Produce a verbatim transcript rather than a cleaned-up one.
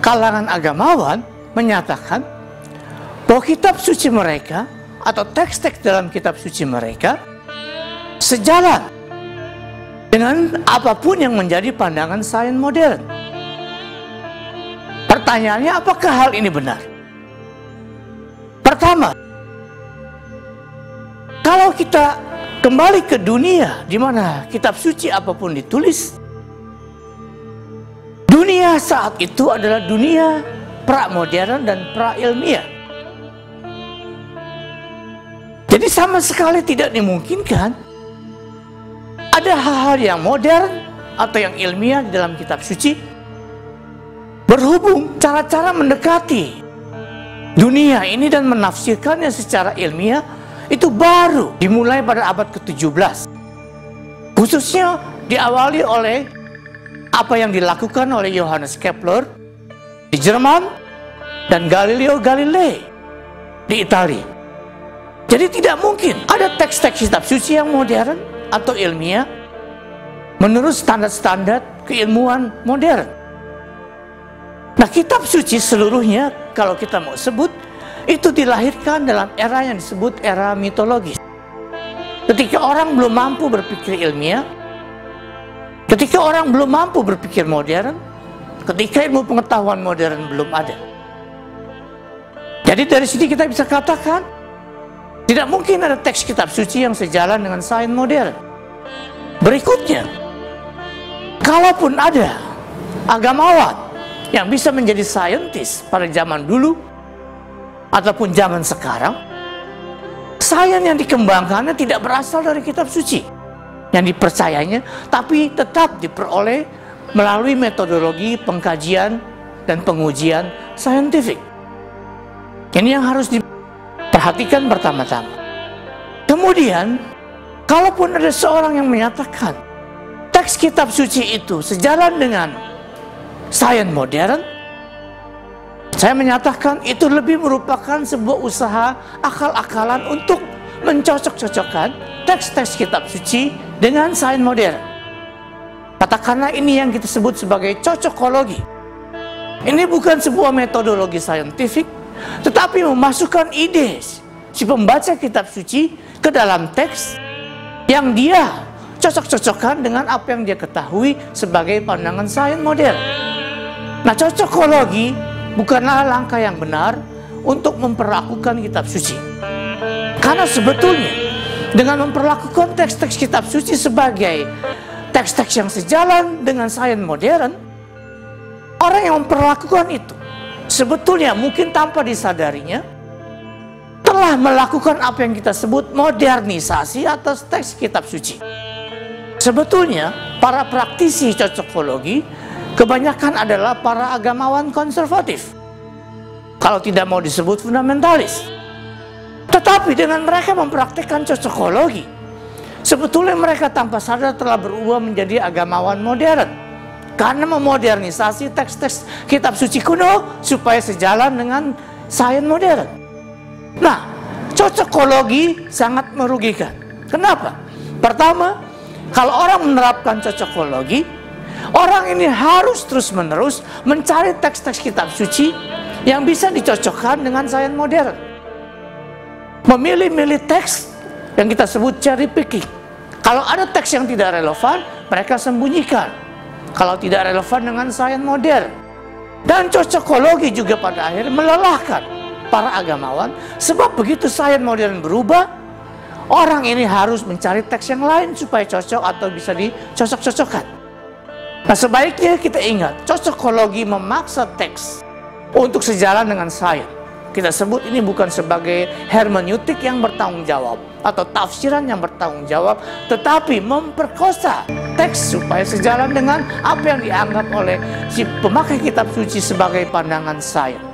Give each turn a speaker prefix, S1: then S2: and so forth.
S1: kalangan agamawan menyatakan bahwa kitab suci mereka atau teks-teks dalam kitab suci mereka sejalan dengan apapun yang menjadi pandangan sains modern. Pertanyaannya, apakah hal ini benar? Pertama, kalau kita kembali ke dunia di mana kitab suci apapun ditulis, dunia saat itu adalah dunia pra-modern dan pra-ilmiah. Jadi sama sekali tidak dimungkinkan ada hal-hal yang modern atau yang ilmiah di dalam kitab suci. Berhubung cara-cara mendekati dunia ini dan menafsirkannya secara ilmiah itu baru dimulai pada abad ke tujuh belas. Khususnya diawali oleh apa yang dilakukan oleh Johannes Kepler di Jerman dan Galileo Galilei di Italia. Jadi tidak mungkin ada teks-teks kitab suci yang modern atau ilmiah menurut standar-standar keilmuan modern. Nah, kitab suci seluruhnya kalau kita mau sebut itu dilahirkan dalam era yang disebut era mitologis. Ketika orang belum mampu berpikir ilmiah, ketika orang belum mampu berpikir modern, ketika ilmu pengetahuan modern belum ada. Jadi dari sini kita bisa katakan tidak mungkin ada teks kitab suci yang sejalan dengan sains modern. Berikutnya, kalaupun ada agamawan yang bisa menjadi saintis pada zaman dulu ataupun zaman sekarang, sains yang dikembangkannya tidak berasal dari kitab suci yang dipercayanya, tapi tetap diperoleh melalui metodologi pengkajian dan pengujian saintifik. Ini yang harus diperhatikan pertama-tama. Kemudian, kalaupun ada seorang yang menyatakan teks kitab suci itu sejalan dengan sains modern, saya menyatakan itu lebih merupakan sebuah usaha akal-akalan untuk mencocok-cocokkan teks-teks kitab suci dengan sains modern. Katakanlah ini yang kita sebut sebagai cocokologi. Ini bukan sebuah metodologi saintifik, tetapi memasukkan ide si pembaca kitab suci ke dalam teks yang dia cocok-cocokkan dengan apa yang dia ketahui sebagai pandangan sains modern. Nah, cocokologi bukanlah langkah yang benar untuk memperlakukan kitab suci. Karena sebetulnya dengan memperlakukan teks-teks kitab suci sebagai teks-teks yang sejalan dengan sains modern, orang yang memperlakukan itu sebetulnya mungkin tanpa disadarinya telah melakukan apa yang kita sebut modernisasi atas teks kitab suci. Sebetulnya para praktisi cocokologi kebanyakan adalah para agamawan konservatif, kalau tidak mau disebut fundamentalis. Tetapi dengan mereka mempraktikkan cocokologi, sebetulnya mereka tanpa sadar telah berubah menjadi agamawan modern, karena memodernisasi teks-teks kitab suci kuno supaya sejalan dengan sains modern. Nah, cocokologi sangat merugikan. Kenapa? Pertama, kalau orang menerapkan cocokologi, orang ini harus terus-menerus mencari teks-teks kitab suci yang bisa dicocokkan dengan sains modern. Memilih-milih teks yang kita sebut cherry picking. Kalau ada teks yang tidak relevan, mereka sembunyikan. Kalau tidak relevan dengan sains modern. Dan cocokologi juga pada akhirnya melelahkan para agamawan, sebab begitu sains modern berubah, orang ini harus mencari teks yang lain supaya cocok atau bisa dicocok-cocokkan. Nah, sebaiknya kita ingat, cocokologi memaksa teks untuk sejalan dengan sains. Kita sebut ini bukan sebagai hermeneutik yang bertanggung jawab atau tafsiran yang bertanggung jawab, tetapi memperkosa teks supaya sejalan dengan apa yang dianggap oleh si pemakai kitab suci sebagai pandangan sains.